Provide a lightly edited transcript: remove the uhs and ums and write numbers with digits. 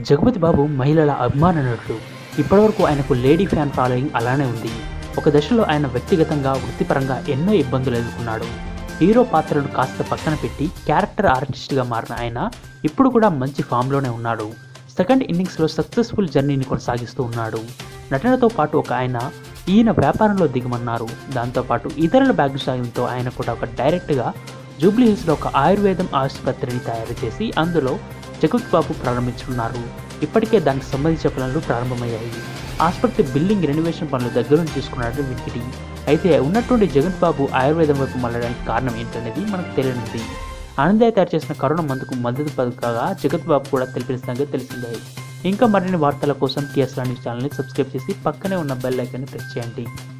జగపతి బాబు మహిళల అభిమాన నటుడు. ఇప్పటివరకు ఆయనకు లేడీ ఫ్యాన్ ఫాలోయింగ్ అలానే ఉంది. ఒక దశలో ఆయన వ్యక్తిగతంగా వృత్తిపరంగా ఎన్నో ఇబ్బందులు ఎదుర్కొన్నాడు. హీరో పాత్రను కాస్త పక్కన పెట్టి క్యారెక్టర్ ఆర్టిస్ట్గా మారిన ఆయన ఇప్పుడు కూడా మంచి ఫామ్లోనే ఉన్నాడు. సెకండ్ ఇన్నింగ్స్లో సక్సెస్ఫుల్ జర్నీని కొనసాగిస్తూ ఉన్నాడు. నటనతో పాటు ఈయన వ్యాపారంలో దిగమన్నారు. దాంతోపాటు ఇతరుల భాగస్వామ్యంతో ఆయన కూడా ఒక డైరెక్ట్గా జూబ్లీ హిల్స్లో ఒక ఆయుర్వేదం ఆసుపత్రిని తయారు చేసి అందులో జగపతి బాబు ప్రారంభించుకున్నారు. ఇప్పటికే దానికి సంబంధించిన పనులు ప్రారంభమయ్యాయి. ఆసుపత్రి బిల్డింగ్ రెనోవేషన్ పనులు దగ్గర నుంచి చూసుకున్నాడు వినికిడి. అయితే ఉన్నటువంటి జగపతి బాబు ఆయుర్వేదం వైపు మళ్ళడానికి కారణం ఏంటనేది మనకు తెలియనిది. ఆనందయ్య తయారు చేసిన కరోనా మందుకు మద్దతు పథకగా జగపతి బాబు కూడా తెలిపిన సంగతి తెలిసిందే. ఇంకా మరిన్ని వార్తల కోసం TSLAW న్యూస్ ఛానల్ని సబ్స్క్రైబ్ చేసి పక్కనే ఉన్న బెల్ ఐకాన్ని ప్రెస్ చేయండి.